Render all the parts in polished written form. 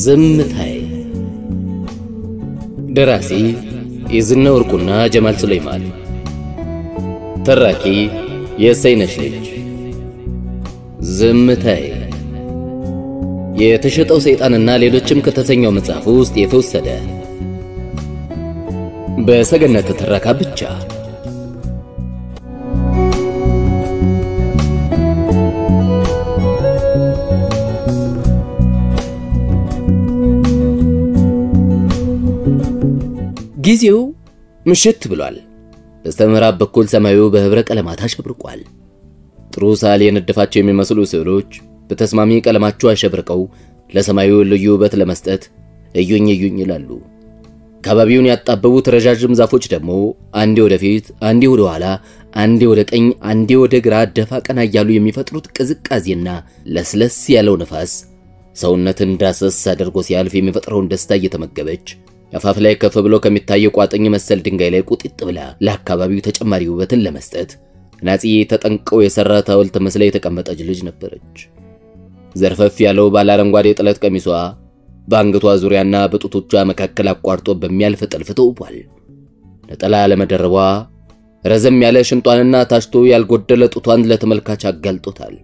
ዝምታይ ደራሲ ኢዝና ወርቁና ጀማል ሱለይማን ተራኪ የሰይነሽ ልጅ ዝምታይ የተሸጠው ሰይጣንና ሌሎችም ከተሰኘው መጽሐፍ ውስጥ የተወሰደ በሰገነት ተራካ ብቻ ጊዜው ምሽት ብሏል። በስተምዕራብ በኩል ሰማዩ በህብረ ቀለማት አሸብርቋል። ጥሩ ሳል የነደፋቸው የሚመስሉ ስዕሎች በተስማሚ ቀለማቸው አሸብርቀው ለሰማዩ ልዩ ውበት ለመስጠት እዩኝ እዩኝ ይላሉ። አካባቢውን ያጣበቡት ረጃጅም ዛፎች ደግሞ አንዴ ወደፊት፣ አንዴ ወደ ኋላ፣ አንዴ ወደ ቀኝ፣ አንዴ ወደ ግራ ደፋ ቀና እያሉ የሚፈጥሩት ቅዝቃዜና ለስለስ ያለው ነፋስ ሰውነትን ዳሰስ አድርጎ ሲያልፍ የሚፈጥረውን ደስታ እየተመገበች አፋፍ ላይ ከፍ ብሎ ከሚታየው ቋጥኝ መሰል ድንጋይ ላይ ቁጥጥ ብላ ለአካባቢው ተጨማሪ ውበትን ለመስጠት ናጺ ተጠንቀው የሰራት ሐውልት መስላ የተቀመጠች ልጅ ነበረች። ዘርፈፍ ያለው ባለ አረንጓዴ ጥለት ቀሚሷ በአንገቷ ዙሪያና በጡቶቿ መካከል አቋርጦ በሚያልፍ ጥልፍ ተውቧል። ነጠላ ለመደረቧ ረዘም ያለ ሽንጧንና ታሽቶ ያልጎደለ ጡቷን ለተመልካች አጋልጦታል።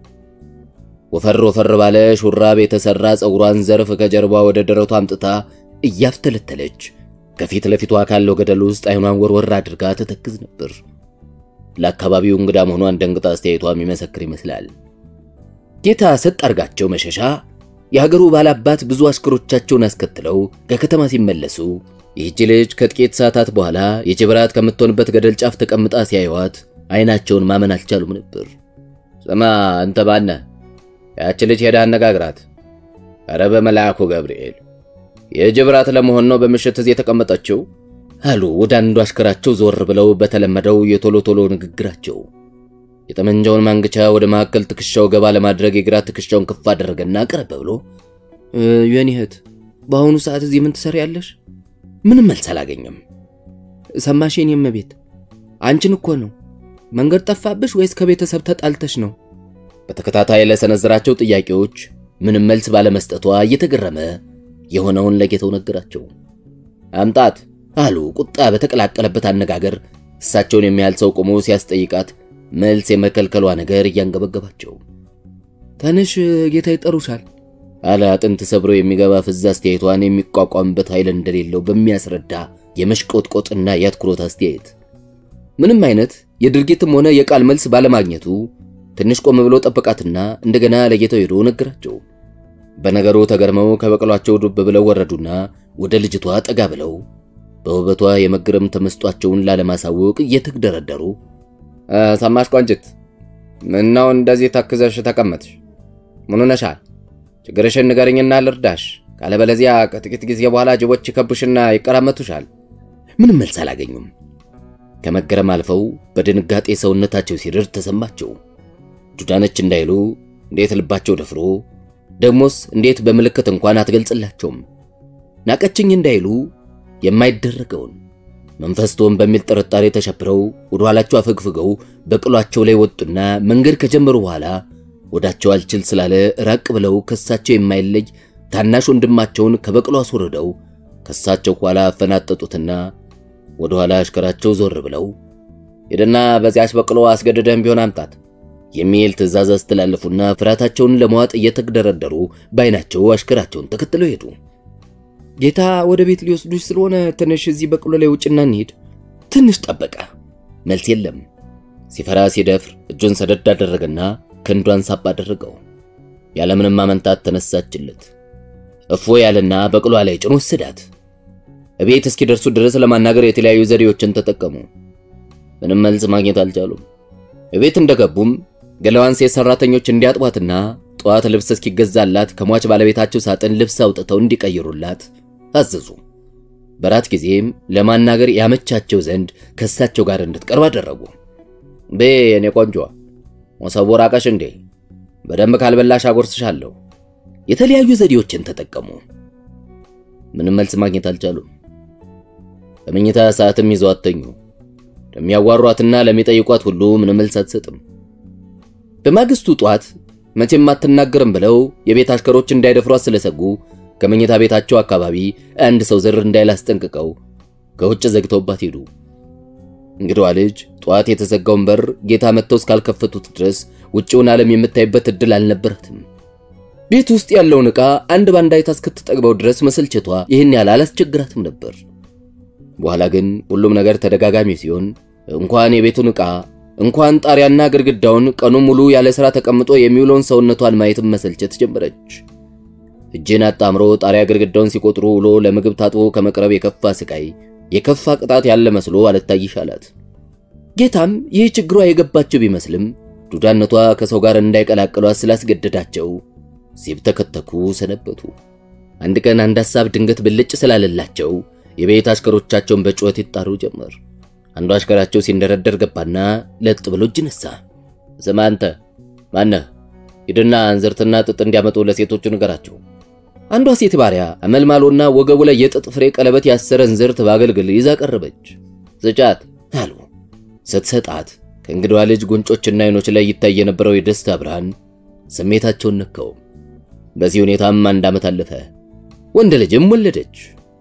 ወፈር ባለ ሹራብ የተሰራ ጸጉሯን ዘርፍ ከጀርባ ወደ ደረቷ አምጥታ እያፍተለተለች ከፊት ለፊቷ ካለው ገደል ውስጥ አይኗን ወርወር አድርጋ ተተክዝ ነበር። ለአካባቢው እንግዳ መሆኗን ደንግጣ አስተያየቷ የሚመሰክር ይመስላል። ጌታ ሰጣርጋቸው መሸሻ የሀገሩ ባላባት ብዙ አሽከሮቻቸውን አስከትለው ከከተማ ሲመለሱ ይህች ልጅ ከጥቂት ሰዓታት በኋላ የጅብራት ከምትሆንበት ገደል ጫፍ ተቀምጣ ሲያዩዋት አይናቸውን ማመን አልቻሉም ነበር። ሰማ አንተ ባነ ያች ልጅ ሄዳ አነጋግራት። ኧረ በመልአኩ ገብርኤል የጅብራት ለመሆን ነው በመሸት እዚህ የተቀመጠችው አሉ ወደ አንዱ አሽከራቸው ዞር ብለው በተለመደው የቶሎ ንግግራቸው። የጠመንጃውን ማንገቻ ወደ ማከል ትከሻው ገባ ለማድረግ የግራ ትከሻውን ከፍ አደረገና ቀረበ ብሎ የኔ እህት በአሁኑ ሰዓት እዚህ ምን ትሰሪያለሽ? ምንም መልስ አላገኘም። ሰማሽኝ የመቤት አንቺን እኮ ነው። መንገድ ጠፋብሽ ወይስ ከቤተሰብ ተጣልተሽ ነው? በተከታታይ ለሰነዘራቸው ጥያቄዎች ምንም መልስ ባለመስጠቷ እየተገረመ የሆነውን ለጌታው ነገራቸው። አምጣት አሉ ቁጣ በተቀላቀለበት አነጋገር። እሳቸውን የሚያል ሰው ቆሞ ሲያስጠይቃት መልስ የመከልከሏ ነገር እያንገበገባቸው። ተነሽ ጌታ ይጠሩሻል አለ አጥንት ሰብሮ የሚገባ ፍዛ አስተያየቷን የሚቋቋምበት ኃይል እንደሌለው በሚያስረዳ የመሽቆጥቆጥና ያትኩሮት አስተያየት። ምንም አይነት የድርጊትም ሆነ የቃል መልስ ባለማግኘቱ ትንሽ ቆም ብሎ ጠበቃትና እንደገና ለጌታው ሄዶ ነገራቸው። በነገሩ ተገርመው ከበቀሏቸው ዱብ ብለው ወረዱና ወደ ልጅቷ ጠጋ ብለው በውበቷ የመግረም ተመስጧቸውን ላለማሳወቅ እየተግደረደሩ ሰማሽ ቆንጅት ምነው እንደዚህ ተክዘሽ ተቀመጥሽ? ምን ሆነሻል? ችግርሽን ንገሪኝና ልርዳሽ፣ ካለበለዚያ ከጥቂት ጊዜ በኋላ ጅቦች ይከቡሽና ይቀራመቱሻል። ምንም መልስ አላገኙም። ከመገረም አልፈው በድንጋጤ ሰውነታቸው ሲርር ተሰማቸው። ጁዳነች እንዳይሉ እንዴት ልባቸው ደፍሮ ደሞስ እንዴት በመልከት እንኳን አትገልጽላቸውም። ናቀችኝ እንዳይሉ የማይደረገውን መንፈስቶም በሚል ጥርጣሬ ተሸብረው ወደ ኋላቸው አፈግፍገው በቅሏቸው ላይ ወጡና መንገድ ከጀመሩ በኋላ ወዳቸው አልችል ስላለ ራቅ ብለው ከሳቸው የማይለይ ታናሽ ወንድማቸውን ከበቅሎ አስወርደው ከሳቸው ኋላ አፈናጠጡትና ወደ ኋላ አሽከራቸው ዞር ብለው ሄደና በዚያች በቅሎ አስገድደህም ቢሆን አምጣት የሚል ትዕዛዝ አስተላለፉና ፍራታቸውን ለማዋጥ እየተግደረደሩ ባይናቸው አሽከራቸውን ተከትለው ሄዱ። ጌታ ወደ ቤት ሊወስዱሽ ስለሆነ ተነሽ እዚህ በቅሎ ላይ ውጭና እንሂድ። ትንሽ ጠበቀ። መልስ የለም። ሲፈራ ሲደፍር እጁን ሰደድ አደረገና ክንዷን ሳብ አደረገው። ያለምንም ማመንታት ተነሳችለት። እፎ ያለና በቅሎ ላይ ጭኖ ወሰዳት። እቤት እስኪደርሱ ድረስ ለማናገር የተለያዩ ዘዴዎችን ተጠቀሙ። ምንም መልስ ማግኘት አልቻሉም። እቤት እንደገቡም ገላዋን ሴት ሰራተኞች እንዲያጥቧትና ጧት ልብስ እስኪገዛላት ከሟች ባለቤታቸው ሳጥን ልብስ አውጥተው እንዲቀይሩላት አዘዙ። በራት ጊዜም ለማናገር ያመቻቸው ዘንድ ከሳቸው ጋር እንድትቀርብ አደረጉ። በየኔ ቆንጆ ወሰቦ ራቀሽ እንዴ? በደንብ ካልበላሽ አጎርስሻለሁ። የተለያዩ ዘዴዎችን ተጠቀሙ። ምንም መልስ ማግኘት አልቻሉም። በመኝታ ሰዓትም ይዘዋት ተኙ። ለሚያዋሯትና ለሚጠይቋት ሁሉ ምንም መልስ አትሰጥም። በማግስቱ ጧት መቼም አትናገርም ብለው የቤት አሽከሮች እንዳይደፍሯት ስለሰጉ ከመኝታ ቤታቸው አካባቢ አንድ ሰው ዝር እንዳይላስጠንቅቀው ከውጭ ዘግተውባት ሄዱ። እንግዲዋ ልጅ ጧት የተዘጋውን በር ጌታ መጥተው እስካልከፈቱት ድረስ ውጪውን ዓለም የምታይበት እድል አልነበራትም። ቤት ውስጥ ያለውን ዕቃ አንድ ባንድ አይታ እስክትጠግበው ድረስ መሰልቸቷ ይህን ያህል አላስቸግራትም ነበር። በኋላ ግን ሁሉም ነገር ተደጋጋሚ ሲሆን እንኳን የቤቱን ዕቃ እንኳን ጣሪያና ግድግዳውን ቀኑን ሙሉ ያለ ሥራ ተቀምጦ የሚውለውን ሰውነቷን ማየት መሰልቸት ጀመረች። እጅን አጣምሮ ጣሪያ ግድግዳውን ሲቆጥሩ ውሎ ለምግብ ታጥቦ ከመቅረብ የከፋ ስቃይ የከፋ ቅጣት ያለ መስሎ አልታይሻላት። ጌታም ይህ ችግሯ የገባቸው ቢመስልም ዱዳነቷ ከሰው ጋር እንዳይቀላቀሏት ስላስገደዳቸው ሲብተከተኩ ሰነበቱ። አንድ ቀን አንድ ሐሳብ ድንገት ብልጭ ስላለላቸው የቤት አሽከሮቻቸውን በጩኸት ይጣሩ ጀመር። አንዱ አሽከራቸው ሲንደረደር ገባና ለጥ ብሎ እጅ ነሳ። ስማ አንተ ማነህ? ሂድና እንዝርትና ጥጥ እንዲያመጡ ለሴቶቹ ንገራቸው። አንዷ ሴት ባሪያ አመልማሎና ወገቡ ላይ የጥጥ ፍሬ ቀለበት ያሰረ እንዝርት ባገልግል ይዛ ቀረበች። ስጫት አሉ። ስትሰጣት ከእንግዳዋ ልጅ ጉንጮችና አይኖች ላይ ይታይ የነበረው የደስታ ብርሃን ስሜታቸውን ነካው። በዚህ ሁኔታም አንድ ዓመት አለፈ። ወንድ ልጅም ወለደች።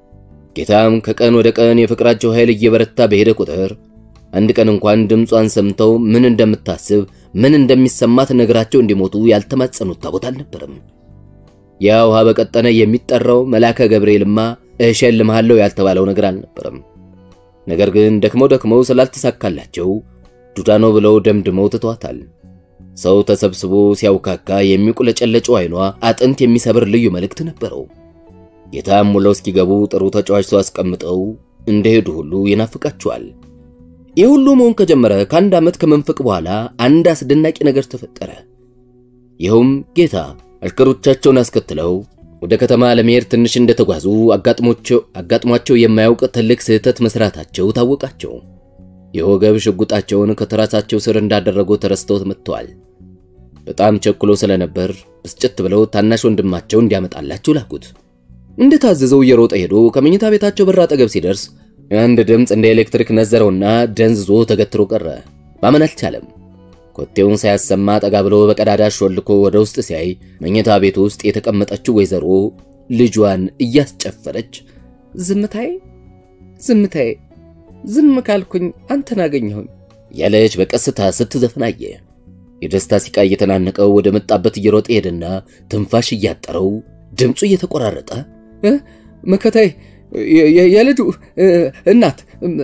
ጌታም ከቀን ወደ ቀን የፍቅራቸው ኃይል እየበረታ በሄደ ቁጥር አንድ ቀን እንኳን ድምጿን ሰምተው ምን እንደምታስብ ምን እንደሚሰማት ነገራቸው እንዲሞቱ ያልተማጸኑት ታቦት አልነበረም። ያ ውሃ በቀጠነ የሚጠራው መልአከ ገብርኤልማ እሸልምሃለሁ ያልተባለው ነገር አልነበረም። ነገር ግን ደክመው ስላልተሳካላቸው ዱዳኖ ብለው ደምድመው ትተዋታል። ሰው ተሰብስቦ ሲያውካካ የሚቁለጨለጨው አይኗ አጥንት የሚሰብር ልዩ መልእክት ነበረው። ጌታም ሙለው እስኪገቡ ጥሩ ተጫዋች ሰው አስቀምጠው እንደሄዱ ሁሉ ይናፍቃቸዋል። የሁሉ መሆን ከጀመረ ከአንድ ዓመት ከመንፈቅ በኋላ አንድ አስደናቂ ነገር ተፈጠረ። ይኸውም ጌታ አሽከሮቻቸውን አስከትለው ወደ ከተማ ለመሄድ ትንሽ እንደተጓዙ አጋጥሟቸው የማያውቅ ትልቅ ስህተት መስራታቸው ታወቃቸው። የወገብ ሽጉጣቸውን ከተራሳቸው ስር እንዳደረጉ ተረስተው መጥተዋል። በጣም ቸኩሎ ስለነበር ብስጭት ብለው ታናሽ ወንድማቸው እንዲያመጣላቸው ላኩት። እንደታዘዘው እየሮጠ ሄዶ ከመኝታ ቤታቸው በር አጠገብ ሲደርስ አንድ ድምጽ እንደ ኤሌክትሪክ ነዘረውና ደንዝዞ ተገትሮ ቀረ። ማመን አልቻለም። ኮቴውን ሳያሰማ ጠጋ ብሎ በቀዳዳ ሾልኮ ወደ ውስጥ ሲያይ መኝታ ቤት ውስጥ የተቀመጠችው ወይዘሮ ልጇን እያስጨፈረች ዝምታዬ ዝም ካልኩኝ አንተን አገኘሁኝ ያለች በቀስታ ስትዘፍናየ የደስታ ሲቃ እየተናነቀው ወደ መጣበት እየሮጠ ሄደና ትንፋሽ እያጠረው ድምጹ እየተቆራረጠ መከታይ የልጁ እናት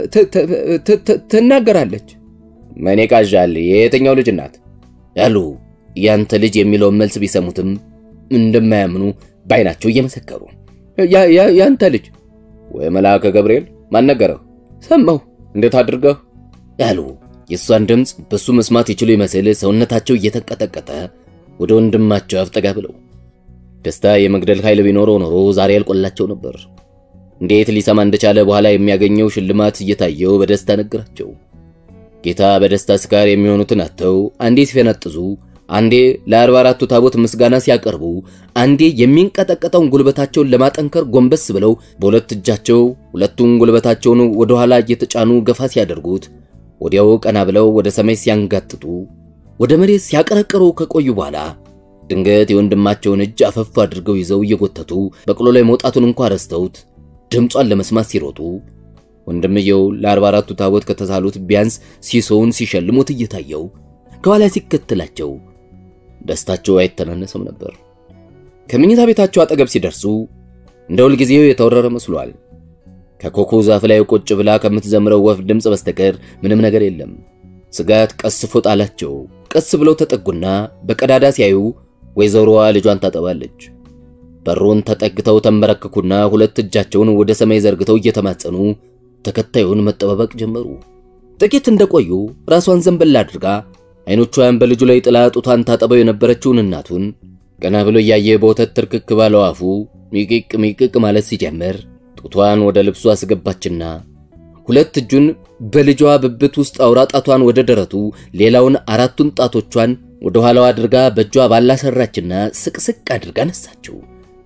ትናገራለች። ማኔ ቃዣል የየትኛው ልጅ እናት ያሉ ያንተ ልጅ የሚለው መልስ ቢሰሙትም እንደማያምኑ ባይናቸው እየመሰከሩ ያንተ ልጅ ወይ መልአከ ገብርኤል ማን ነገረው? ሰማው እንዴት አድርገው ያሉ የሷን ድምጽ በሱ መስማት ይችሉ ይመስል ሰውነታቸው እየተንቀጠቀጠ ወደ ወንድማቸው አፍጠጋ ብለው ደስታ የመግደል ኃይል ቢኖረው ኖሮ ዛሬ ያልቆላቸው ነበር። እንዴት ሊሰማ እንደቻለ በኋላ የሚያገኘው ሽልማት እየታየው በደስታ ነገራቸው። ጌታ በደስታ ስካር የሚሆኑትን አተው አንዴ ሲፈነጥዙ፣ አንዴ ለ44ቱ ታቦት ምስጋና ሲያቀርቡ፣ አንዴ የሚንቀጠቀጠውን ጉልበታቸውን ለማጠንከር ጎንበስ ብለው በሁለት እጃቸው ሁለቱን ጉልበታቸውን ወደ ኋላ እየተጫኑ ገፋ ሲያደርጉት፣ ወዲያው ቀና ብለው ወደ ሰማይ ሲያንጋጥጡ፣ ወደ መሬት ሲያቀረቅሩ ከቆዩ በኋላ ድንገት የወንድማቸውን እጅ አፈፍ አድርገው ይዘው እየጎተቱ በቅሎ ላይ መውጣቱን እንኳን ረስተውት ድምጿን ለመስማት ሲሮጡ ወንድምየው ለ44ቱ ታቦት ከተሳሉት ቢያንስ ሲሶውን ሲሸልሙት እየታየው ከኋላ ሲከተላቸው ደስታቸው አይተናነስም ነበር። ከመኝታ ቤታቸው አጠገብ ሲደርሱ እንደ ሁል ጊዜው የተወረረ መስሏል። ከኮኮ ዛፍ ላይ ቁጭ ብላ ከምትዘምረው ወፍ ድምጽ በስተቀር ምንም ነገር የለም። ስጋት ቀስፎ ጣላቸው። ቀስ ብለው ተጠጉና በቀዳዳ ሲያዩ ወይዘሮዋ ልጇን ታጠባለች። በሩን ተጠግተው ተንበረከኩና ሁለት እጃቸውን ወደ ሰማይ ዘርግተው እየተማጸኑ ተከታዩን መጠባበቅ ጀመሩ። ጥቂት እንደቆዩ ራሷን ዘንበል አድርጋ አይኖቿን በልጁ ላይ ጥላ ጡቷን ታጠበው የነበረችውን እናቱን ቀና ብሎ ያየ በወተት ትርክክ ባለው አፉ ሚቅቅ ማለት ሲጀምር ጡቷን ወደ ልብሱ አስገባችና ሁለት እጁን በልጇ ብብት ውስጥ አውራ ጣቷን ወደ ደረቱ ሌላውን አራቱን ጣቶቿን ወደ ኋላው አድርጋ በእጇ ባላሰራችና ስቅስቅ አድርጋ ነሳችው።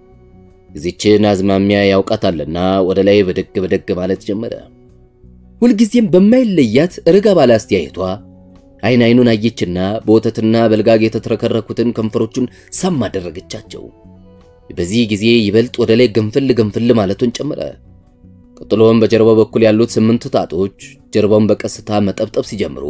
እዚችን አዝማሚያ ያውቃታልና ወደ ላይ በደግ ማለት ጀመረ። ሁልጊዜም በማይለያት ረጋ ባለ አስተያየቷ አይኑን አየችና በወተትና በልጋግ የተተረከረኩትን ከንፈሮቹን ሳም አደረገቻቸው። በዚህ ጊዜ ይበልጥ ወደ ላይ ገንፍል ማለቱን ጨመረ። ቀጥሎም በጀርባው በኩል ያሉት 8 ጣቶች ጀርባውን በቀስታ መጠብጠብ ሲጀምሩ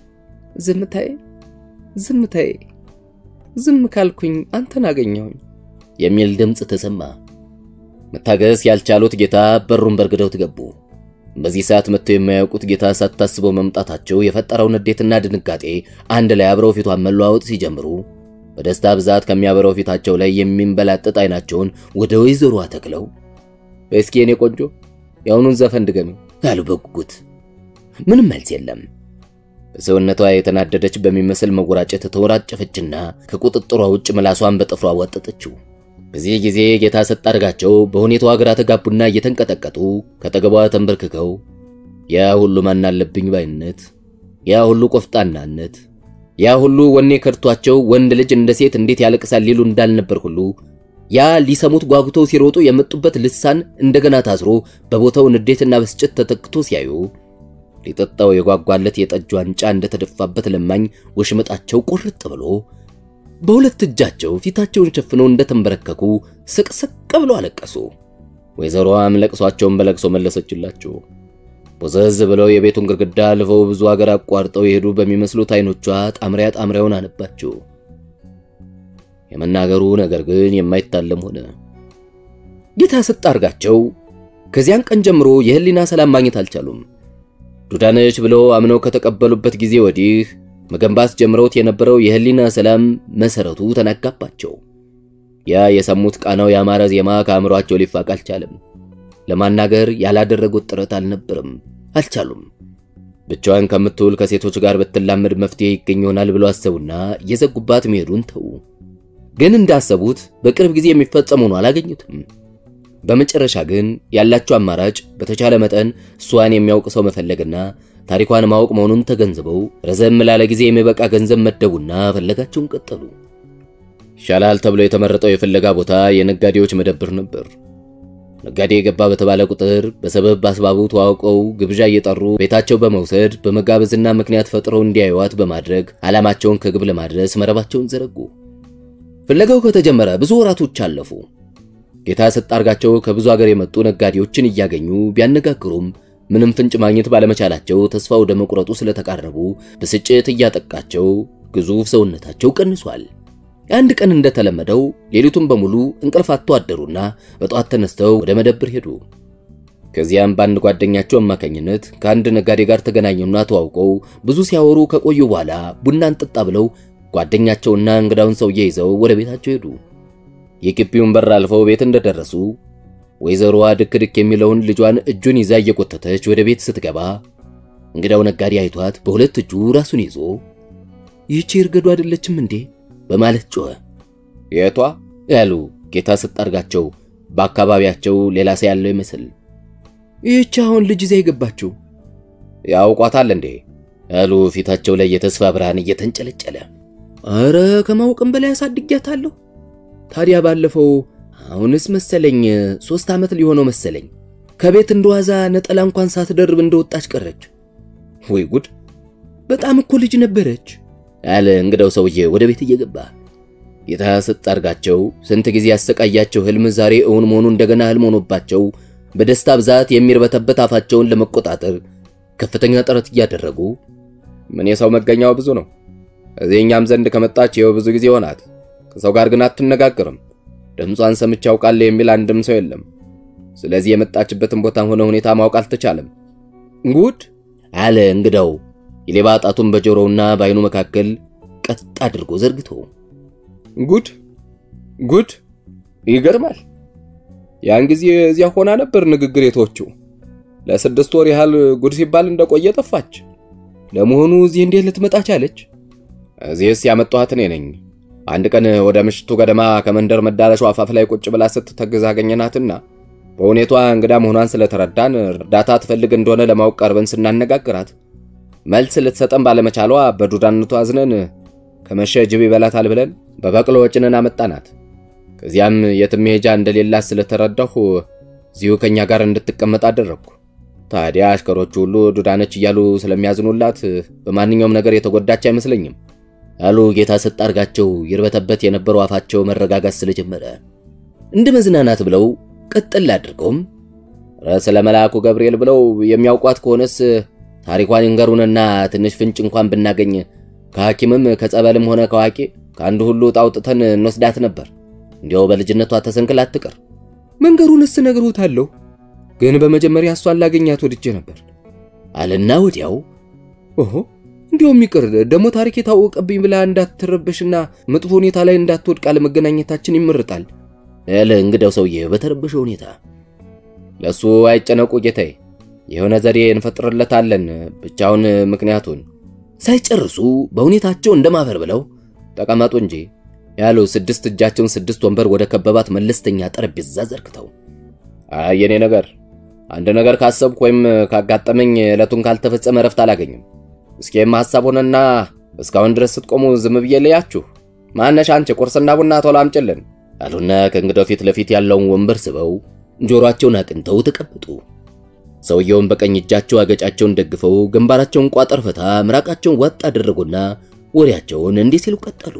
ዝምታዬ ዝም ካልኩኝ አንተን አገኘሁኝ የሚል ድምጽ ተሰማ። መታገስ ያልቻሉት ጌታ በሩን በርግደው ተገቡ። በዚህ ሰዓት መጥተው የማያውቁት ጌታ ሳታስበው መምጣታቸው የፈጠረው ንዴትና ድንጋጤ አንድ ላይ አብረው ፊቷን መለዋወጥ ሲጀምሩ በደስታ ብዛት ከሚያበረው ፊታቸው ላይ የሚንበላጥጥ አይናቸውን ወደ ወይዘሮዋ ተክለው በእስኪ የኔ ቆንጆ ያውኑን ዘፈን ድገሚው አሉ በጉጉት። ምንም መልስ የለም። በሰውነቷ የተናደደች በሚመስል መጎራጨት ተወራጨፈችና ከቁጥጥሯ ውጭ ምላሷን በጥፍሯ ወጠጠችው። በዚህ ጊዜ ጌታ ሰጣርጋቸው በሁኔታዋ ግራ ተጋቡና እየተንቀጠቀጡ ከተገቧ ተንበርክከው ያ ሁሉ ማናለብኝ ባይነት፣ ያ ሁሉ ቆፍጣናነት፣ ያ ሁሉ ወኔ ከርቷቸው ወንድ ልጅ እንደ ሴት እንዴት ያለቅሳል ሊሉ እንዳልነበር ሁሉ ያ ሊሰሙት ጓጉተው ሲሮጡ የመጡበት ልሳን እንደገና ታስሮ በቦታው ንዴትና ብስጭት ተተክቶ ሲያዩ ሊጠጣው የጓጓለት የጠጅ ዋንጫ እንደተደፋበት ለማኝ ወሽመጣቸው ቁርጥ ብሎ በሁለት እጃቸው ፊታቸውን ሸፍነው እንደተንበረከኩ ስቅስቅ ብለው አለቀሱ። ወይዘሮዋም ለቅሷቸውን በለቅሶ መለሰችላቸው። ቦዘዝ ብለው የቤቱን ግድግዳ አልፈው ብዙ ሀገር አቋርጠው የሄዱ በሚመስሉት አይኖቿ ጣምሪያውን አነባቸው። የመናገሩ ነገር ግን የማይታለም ሆነ። ጌታ ሰጣርጋቸው ከዚያን ቀን ጀምሮ የህሊና ሰላም ማግኘት አልቻሉም። ዱዳነች ብለው አምነው ከተቀበሉበት ጊዜ ወዲህ መገንባት ጀምረውት የነበረው የህሊና ሰላም መሰረቱ ተናጋባቸው። ያ የሰሙት ቃናው ያማረ ዜማ ከአእምሮአቸው ሊፋቅ አልቻለም። ለማናገር ያላደረጉት ጥረት አልቻሉም። ብቻዋን ከምትውል ከሴቶች ጋር በትላመድ መፍትሄ ይገኝ ይሆናል ብለው አሰቡና የዘጉባት መሄዱን ተው። ግን እንዳሰቡት በቅርብ ጊዜ የሚፈጸም ሆኖ አላገኙትም። በመጨረሻ ግን ያላቸው አማራጭ በተቻለ መጠን እሷን የሚያውቅ ሰው መፈለግና ታሪኳን ማወቅ መሆኑን ተገንዝበው ረዘም ላለ ጊዜ የሚበቃ ገንዘብ መደቡና ፈለጋቸውን ቀጠሉ። ይሻላል ተብሎ የተመረጠው የፍለጋ ቦታ የነጋዴዎች መደብር ነበር። ነጋዴ የገባ በተባለ ቁጥር በሰበብ አስባቡ ተዋውቀው ግብዣ እየጠሩ ቤታቸው በመውሰድ በመጋበዝና ምክንያት ፈጥረው እንዲያዩዋት በማድረግ ዓላማቸውን ከግብ ለማድረስ መረባቸውን ዘረጉ። ፍለጋው ከተጀመረ ብዙ ወራቶች አለፉ። ጌታ ሰጣርጋቸው ከብዙ ሀገር የመጡ ነጋዴዎችን እያገኙ ቢያነጋግሩም ምንም ፍንጭ ማግኘት ባለመቻላቸው ተስፋ ወደ መቁረጡ ስለተቃረቡ ብስጭት እያጠቃቸው ግዙፍ ሰውነታቸው ቀንሷል። አንድ ቀን እንደተለመደው ሌሊቱን በሙሉ እንቅልፍ አጥተው አደሩና በጧት ተነስተው ወደ መደብር ሄዱ። ከዚያም በአንድ ጓደኛቸው አማካኝነት ከአንድ ነጋዴ ጋር ተገናኙና ተዋውቀው ብዙ ሲያወሩ ከቆዩ በኋላ ቡና እንጠጣ ብለው ጓደኛቸውና እንግዳውን ሰውዬ ይዘው ወደ ቤታቸው ሄዱ። የግቢውን በር አልፈው ቤት እንደደረሱ ወይዘሮዋ ድክድክ የሚለውን ልጇን እጁን ይዛ እየቆተተች ወደ ቤት ስትገባ እንግዳው ነጋዴ አይቷት በሁለት እጁ ራሱን ይዞ ይህች እርገዱ አይደለችም እንዴ በማለት ጮኸ። የቷ ያሉ ጌታ ሰጣርጋቸው በአካባቢያቸው ሌላ ሰው ያለው ይመስል ይህች አሁን ልጅ ይዛ የገባችው ያውቋታል እንዴ ያሉ ፊታቸው ላይ የተስፋ ብርሃን እየተንጨለጨለ አረ ከማውቅም በላይ አሳድጊያታለሁ። ታዲያ ባለፈው አሁንስ መሰለኝ 3 ዓመት ሊሆነው መሰለኝ ከቤት እንደዋዛ ነጠላ እንኳን ሳትደርብ እንደወጣች ቀረች። ወይ ጉድ በጣም እኮ ልጅ ነበረች አለ እንግዳው ሰውዬ ወደ ቤት እየገባ። ጌታ ሰጣርጋቸው ስንት ጊዜ ያሰቃያቸው ህልም ዛሬ እውን መሆኑ እንደገና ህልም ሆኖባቸው በደስታ ብዛት የሚርበተበት አፋቸውን ለመቆጣጠር ከፍተኛ ጥረት እያደረጉ ምን የሰው መገኛው ብዙ ነው። እዚህኛም ዘንድ ከመጣች ይኸው ብዙ ጊዜ ሆናት። ከሰው ጋር ግን አትነጋገርም። ድምጿን ሰምቼ አውቃለሁ የሚል አንድም ሰው የለም። ስለዚህ የመጣችበትን ቦታም ሆነ ሁኔታ ማወቅ አልተቻለም። ጉድ አለ እንግዳው የሌባ ጣቱን በጆሮውና በአይኑ መካከል ቀጥ አድርጎ ዘርግቶ። ጉድ ይገርማል። ያን ጊዜ እዚያ ሆና ነበር ንግግር የተወችው። ለ6 ወር ያህል ጉድ ሲባል እንደቆየ ጠፋች። ለመሆኑ እዚህ እንዴት ልትመጣ ቻለች? እዚህስ ያመጣኋት እኔ ነኝ። አንድ ቀን ወደ ምሽቱ ገደማ ከመንደር መዳረሻው አፋፍ ላይ ቁጭ ብላ ስትተግዝ አገኘናትና በሁኔቷ እንግዳ መሆኗን ስለተረዳን እርዳታ ትፈልግ እንደሆነ ለማወቅ ቀርበን ስናነጋግራት መልስ ልትሰጠን ባለመቻሏ በዱዳነቷ አዝነን ከመሸ ጅብ ይበላታል ብለን በበቅሎ ወጭነን አመጣናት። ከዚያም የትም መሄጃ እንደሌላት ስለተረዳሁ እዚሁ ከኛ ጋር እንድትቀመጥ አደረኩ። ታዲያ አሽከሮቹ ሁሉ ዱዳነች እያሉ ስለሚያዝኑላት በማንኛውም ነገር የተጎዳች አይመስለኝም አሉ ጌታ ሰጣርጋቸው ይርበተበት የነበረው አፋቸው መረጋጋት ስለጀመረ። እንደ መዝናናት ብለው ቀጥል አድርገውም ስለ መልአኩ ገብርኤል ብለው የሚያውቋት ከሆነስ ታሪኳን ይንገሩንና ትንሽ ፍንጭ እንኳን ብናገኝ ከሐኪምም ከጸበልም ሆነ ከዋቂ ከአንዱ ሁሉ ጣውጥተን እንወስዳት ነበር። እንዲያው በልጅነቷ ተሰንክላ አትቀር። መንገሩንስ ነግሮታለሁ፣ ግን በመጀመሪያ እሷን ላገኛት ወድጄ ነበር አለና ወዲያው እንዲያውም ይቅር ደሞ ታሪክ የታወቀብኝ ብላ እንዳትረበሽና መጥፎ ሁኔታ ላይ እንዳትወድቅ ለመገናኘታችን ይመርጣል አለ እንግዳው ሰውዬ በተረበሸ ሁኔታ። ለሱ አይጨነቁ ጌታዬ፣ የሆነ ዘዴ እንፈጥርለታለን ብቻውን ምክንያቱን ሳይጨርሱ በሁኔታቸው እንደማፈር ብለው ተቀመጡ እንጂ ያሉ 6 እጃቸውን 6 ወንበር ወደ ከበባት መለስተኛ ጠረጴዛ ዘርግተው የኔ ነገር አንድ ነገር ካሰብኩ ወይም ካጋጠመኝ ለቱን ካልተፈጸመ ረፍት አላገኝም። እስኪም ሐሳቡንና እስካሁን ድረስ ስትቆሙ ዝም ብዬ ለያችሁ ማነሽ አንቺ ቁርስና ቡና ቶሎ አምጪልን አሉና ከእንግዳው ፊት ለፊት ያለውን ወንበር ስበው ጆሮአቸውን አቅንተው ተቀመጡ። ሰውየውን በቀኝ እጃቸው አገጫቸውን ደግፈው ግንባራቸውን ቋጠር ፈታ ምራቃቸውን ወጥ አደረጉና ወሬያቸውን እንዲህ ሲሉ ቀጠሉ።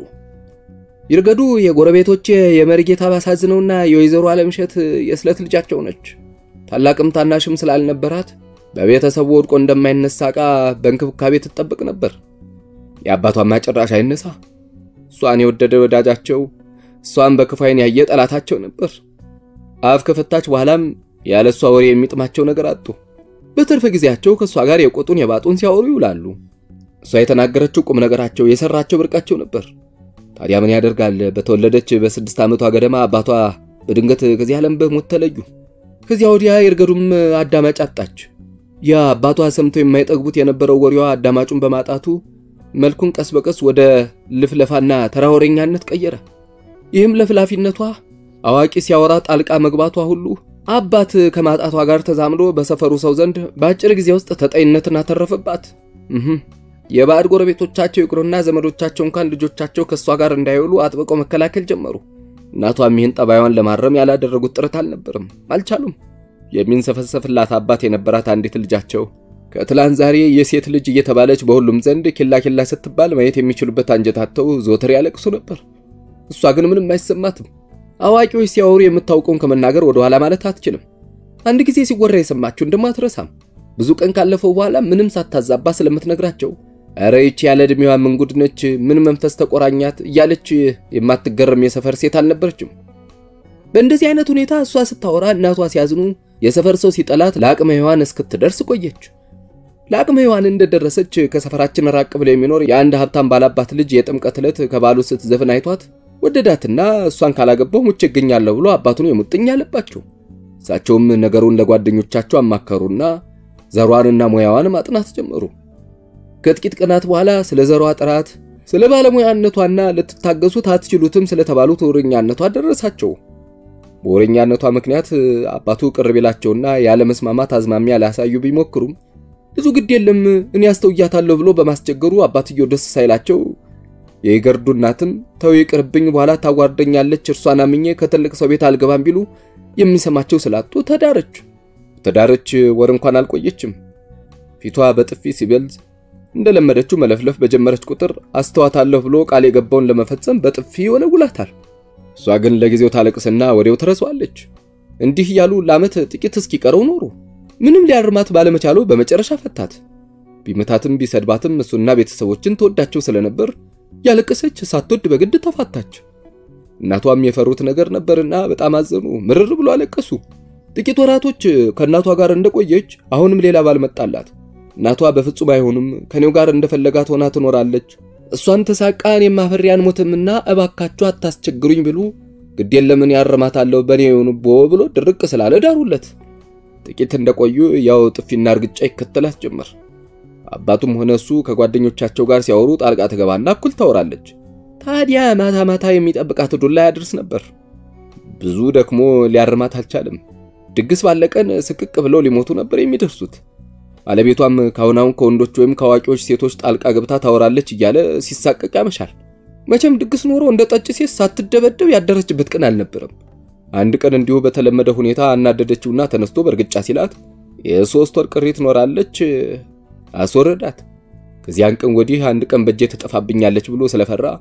ይርገዱ የጎረቤቶቼ የመርጌታ ባሳዝነውና የወይዘሮ ዓለምሸት የስለት ልጃቸው ነች። ታላቅም ታናሽም ስላልነበራት በቤተሰቡ ወድቆ እንደማይነሳ ዕቃ በእንክብካቤ ትጠብቅ ነበር። የአባቷማ ጭራሽ አይነሳ። እሷን የወደደ ወዳጃቸው፣ እሷን በክፉ ዓይን ያየ ጠላታቸው ነበር። አፍ ከፈታች በኋላም ያለሷ ወሬ የሚጥማቸው ነገር አጡ። በትርፍ ጊዜያቸው ከሷ ጋር የቆጡን የባጡን ሲያወሩ ይውላሉ። እሷ የተናገረችው ቁም ነገራቸው የሰራቸው ብርቃቸው ነበር። ታዲያ ምን ያደርጋል በተወለደች በ6 ዓመቷ ገደማ አባቷ በድንገት ከዚህ ዓለም በሞት ተለዩ። ከዚያ ወዲያ ይርገዱም አዳማጭ አጣች። ያ አባቷ ሰምተው የማይጠግቡት የነበረው ወሬዋ አዳማጩን በማጣቱ መልኩን ቀስ በቀስ ወደ ልፍለፋና ተራወረኛነት ቀየረ። ይህም ለፍላፊነቷ አዋቂ ሲያወራ ጣልቃ መግባቷ ሁሉ አባት ከማጣቷ ጋር ተዛምዶ በሰፈሩ ሰው ዘንድ በአጭር ጊዜ ውስጥ ተጠይነትን አተረፈባት። የባዕድ ጎረቤቶቻቸው ይቅሩና ዘመዶቻቸው እንኳን ልጆቻቸው ከሷ ጋር እንዳይውሉ አጥብቀው መከላከል ጀመሩ። እናቷም ይህን ጠባዩን ለማረም ያላደረጉት ጥረት አልነበረም፣ አልቻሉም። የሚንሰፈሰፍላት አባት የነበራት አንዲት ልጃቸው ከትላንት ዛሬ የሴት ልጅ እየተባለች በሁሉም ዘንድ ኪላ ስትባል ማየት የሚችሉበት አንጀታቸው ዞተር ያለቅሱ ነበር። እሷ ግን ምንም አይሰማትም። አዋቂዎች ሲያወሩ የምታውቀውን ከመናገር ወደ ኋላ ማለት አትችልም። አንድ ጊዜ ሲወራ የሰማችው እንደማትረሳም ብዙ ቀን ካለፈው በኋላ ምንም ሳታዛባ ስለምትነግራቸው አረ ይቺ ያለ እድሜዋ ምን ጉድ ነች፣ ምን መንፈስ ተቆራኛት እያለች የማትገረም የሰፈር ሴት አልነበረችም። በእንደዚህ አይነት ሁኔታ እሷ ስታወራ እናቷ ሲያዝኑ የሰፈር ሰው ሲጠላት ለአቅመ ሔዋን እስክትደርስ ቆየች። ለአቅመ ሔዋን እንደደረሰች ከሰፈራችን ራቅ ብሎ የሚኖር የአንድ ሀብታም ባላባት ልጅ የጥምቀት ዕለት ከባሉ ስትዘፍን አይቷት ወደዳትና እሷን ካላገባው ሙቼ እገኛለሁ ብሎ አባቱን የሙጥኝ አለባቸው። እሳቸውም ነገሩን ለጓደኞቻቸው አማከሩና ዘሯንና ሙያዋን ማጥናት ጀመሩ። ከጥቂት ቀናት በኋላ ስለ ዘሯ ጥራት፣ ስለ ባለሙያነቷና ለተታገሱት አትችሉትም ስለተባሉት ወሬኛነቷ ደረሳቸው። በወሬኛነቷ ምክንያት አባቱ ቅር ቢላቸውና ያለ መስማማት አዝማሚያ ላሳዩ ቢሞክሩም ብዙ ግድ የለም እኔ አስተውያታለሁ ብሎ በማስቸገሩ አባትየው ደስ ሳይላቸው የይገርዱ እናትም ተው ይቅርብኝ በኋላ ታዋርደኛለች እርሷን አምኜ ከትልቅ ሰው ቤት አልገባም ቢሉ የሚሰማቸው ስላጡ ተዳረች። ወር እንኳን አልቆየችም። ፊቷ በጥፊ ሲበልዝ እንደለመደችው መለፍለፍ በጀመረች ቁጥር አስተዋታለሁ ብሎ ቃል የገባውን ለመፈጸም በጥፊ ወለውላታል። እሷ ግን ለጊዜው ታለቅስና ወዲያው ትረሳዋለች። እንዲህ ያሉ ለዓመት ጥቂት እስኪቀረው ኖሩ። ምንም ሊያርማት ባለመቻሉ በመጨረሻ ፈታት። ቢመታትም ቢሰድባትም እሱና ቤተሰቦችን ተወዳቸው ስለነበር ያለቀሰች ሳትወድ በግድ ተፋታች። እናቷም የፈሩት ነገር ነበርና በጣም አዘኑ፣ ምርር ብሎ አለቀሱ። ጥቂት ወራቶች ከእናቷ ጋር እንደቆየች አሁንም ሌላ ባል መጣላት። እናቷ በፍጹም አይሆንም ከኔው ጋር እንደፈለጋት ሆና ትኖራለች፣ እሷን ተሳቃን የማፈሪያን ሞትምና እባካችሁ አታስቸግሩኝ ብሉ ግድ የለምን ያርማታለሁ በኔ የሆኑቦ ብሎ ድርቅ ስላለ ዳሩለት። ጥቂት እንደቆዩ ያው ጥፊና እርግጫ ይከተላት ጀመር። አባቱም ሆነ እሱ ከጓደኞቻቸው ጋር ሲያወሩ ጣልቃ ተገባና እኩል ታወራለች። ታዲያ ማታ የሚጠብቃት ዱላ ያድርስ ነበር። ብዙ ደክሞ ሊያርማት አልቻለም። ድግስ ባለቀን ስቅቅ ብለው ሊሞቱ ነበር የሚደርሱት። ባለቤቷም ካሁናውን ከወንዶች ወይም ከዋቂዎች ሴቶች ጣልቃ ገብታ ታወራለች እያለ ሲሳቀቅ ያመሻል። መቼም ድግስ ኖሮ እንደ ጠጭ ሴት ሳትደበደብ ያደረችበት ቀን አልነበረም። አንድ ቀን እንዲሁ በተለመደ ሁኔታ አናደደችውና ተነስቶ በርግጫ ሲላት የ3 ወር ቅሪት ኖራለች አስወረዳት። ከዚያን ቀን ወዲህ አንድ ቀን በእጄ ተጠፋብኛለች ብሎ ስለፈራ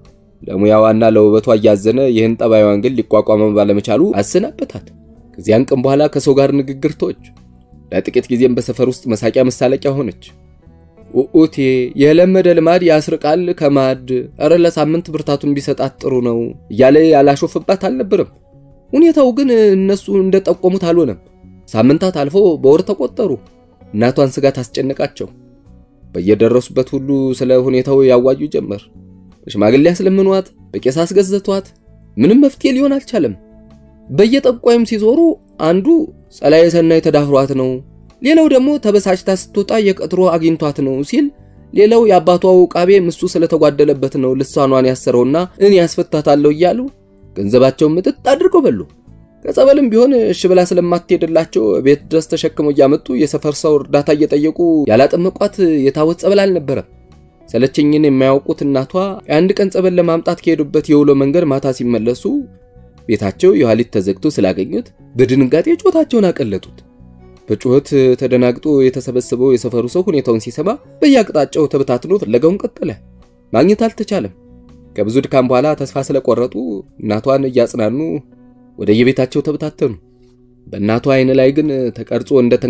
ለሙያዋና ለውበቷ ያዘነ ይህን ጠባዩን ግን ሊቋቋመው ባለመቻሉ አሰናበታት። ከዚያን ቀን በኋላ ከሰው ጋር ንግግር ተወች። ለጥቂት ጊዜም በሰፈር ውስጥ መሳቂያ መሳለቂያ ሆነች። ኡኡቴ የለመደ ልማድ ያስርቃል ከማድ አረ ለሳምንት ብርታቱን ቢሰጣት ጥሩ ነው እያለ ያላሾፍባት አልነበረም። ሁኔታው ግን እነሱ እንደጠቆሙት አልሆነም። ሳምንታት አልፎ በወር ተቆጠሩ። እናቷን ስጋት አስጨነቃቸው። በየደረሱበት ሁሉ ስለ ሁኔታው ያዋዩ ጀመር። ሽማግሌ ያስለምኗት፣ በቄስ አስገዘቷት። ምንም መፍትሄ ሊሆን አልቻለም። በየጠቋይም ሲዞሩ አንዱ ጸላዬ ሰናይ ተዳፍሯት ነው፣ ሌላው ደግሞ ተበሳጭታ ስትወጣ የቀጥሮ አግኝቷት ነው ሲል፣ ሌላው ያባቷ ውቃቤ ምሱ ስለተጓደለበት ነው ልሳኗን ያሰረውና እኔ ያስፈታታለሁ እያሉ ገንዘባቸውን ምጥጥ አድርገው በሉ። ከጸበልም ቢሆን እሺ ብላ ስለማትሄድላቸው ቤት ድረስ ተሸክመው ያመጡ የሰፈር ሰው እርዳታ እየጠየቁ ያላጠመቋት የታወት ጸበል አልነበረም። ሰለቸኝን የማያውቁት እናቷ አንድ ቀን ጸበል ለማምጣት ከሄዱበት የውሎ መንገድ ማታ ሲመለሱ ቤታቸው የኋሊት ተዘግቶ ስላገኙት በድንጋጤ ጮታቸውን አቀለጡት። በጩኸት ተደናግጦ የተሰበሰበው የሰፈሩ ሰው ሁኔታውን ሲሰማ በየአቅጣጫው ተበታትኖ ፍለጋውን ቀጠለ። ማግኘት አልተቻለም። ከብዙ ድካም በኋላ ተስፋ ስለቆረጡ እናቷን እያጽናኑ ወደ የቤታቸው ተበታተኑ። በእናቷ አይን ላይ ግን ተቀርጾ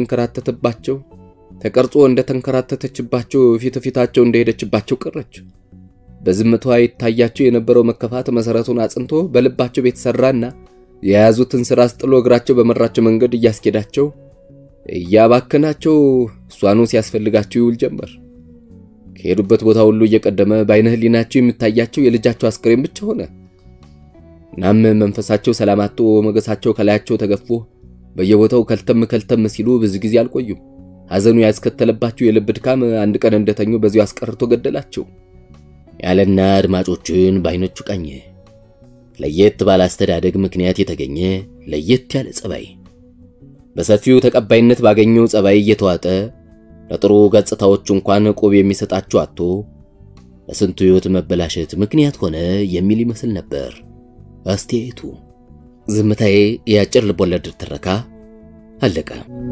እንደተንከራተተችባቸው ፊታቸው እንደሄደችባቸው ቀረች። በዝምቷ ይታያቸው የነበረው መከፋት መሰረቱን አጽንቶ በልባቸው ቤት ሰራና የያዙትን ስራ አስጥሎ እግራቸው በመራቸው መንገድ እያስኬዳቸው እያባከናቸው እሷኑ ሲያስፈልጋቸው ይውል ጀመር። ከሄዱበት ቦታ ሁሉ እየቀደመ በአይነ ህሊናቸው የሚታያቸው የልጃቸው አስክሬን ብቻ ሆነ። ናም መንፈሳቸው ሰላማቶ ሞገሳቸው ከላያቸው ተገፎ በየቦታው ከልተም ሲሉ ብዙ ጊዜ አልቆዩም። ሐዘኑ ያስከተለባቸው የልብ ድካም አንድ ቀን እንደተኙ በዚሁ አስቀርቶ ገደላቸው። ያለና አድማጮችን ባይኖቹ ቃኘ። ለየት ባለ አስተዳደግ ምክንያት የተገኘ ለየት ያለ ጸባይ፣ በሰፊው ተቀባይነት ባገኘው ጸባይ እየተዋጠ ለጥሩ ገጽታዎች እንኳን ቆብ የሚሰጣቸው አጥቶ ለስንቱ ህይወት መበላሸት ምክንያት ሆነ የሚል ይመስል ነበር አስተያየቱ። ዝምታዬ ያጭር ልቦለድ ትረካ አለቀ።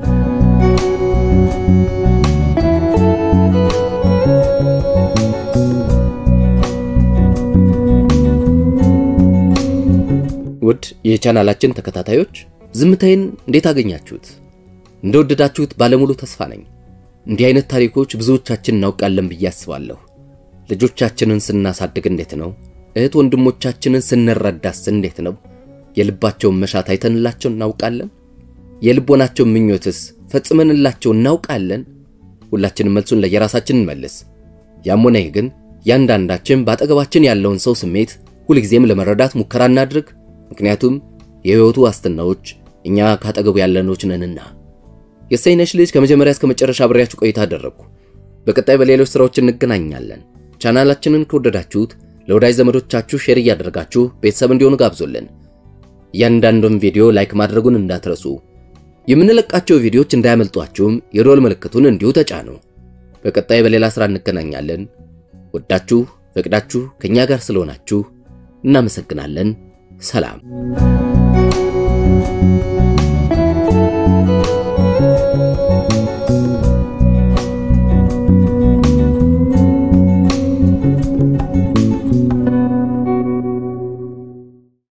ውድ የቻናላችን ተከታታዮች ዝምታዬን እንዴት አገኛችሁት? እንደወደዳችሁት ባለሙሉ ተስፋ ነኝ። እንዲህ አይነት ታሪኮች ብዙዎቻችን እናውቃለን ብዬ አስባለሁ። ልጆቻችንን ስናሳድግ እንዴት ነው? እህት ወንድሞቻችንን ስንረዳስ እንዴት ነው? የልባቸውን መሻት አይተንላቸው እናውቃለን? የልቦናቸው ምኞትስ ፈጽመንላቸው እናውቃለን? ሁላችንም መልሱን ለየራሳችን እንመልስ። ያም ሆነ ግን ያንዳንዳችን ባጠገባችን ያለውን ሰው ስሜት ሁልጊዜም ለመረዳት ሙከራ እናድርግ። ምክንያቱም የህይወቱ ዋስትናዎች እኛ ካጠገቡ ያለኖች ነንና። የሰይነሽ ልጅ ከመጀመሪያ እስከ መጨረሻ አብሬያችሁ ቆይታ አደረኩ። በቀጣይ በሌሎች ስራዎች እንገናኛለን። ቻናላችንን ከወደዳችሁት ለወዳጅ ዘመዶቻችሁ ሼር እያደረጋችሁ ቤተሰብ እንዲሆኑ ጋብዙልን። ያንዳንዱን ቪዲዮ ላይክ ማድረጉን እንዳትረሱ። የምንለቃቸው ቪዲዮዎች እንዳያመልጧችሁም የደወል ምልክቱን እንዲሁ ተጫኑ። በቀጣይ በሌላ ስራ እንገናኛለን። ወዳችሁ ፈቅዳችሁ ከኛ ጋር ስለሆናችሁ እናመሰግናለን። ሰላም።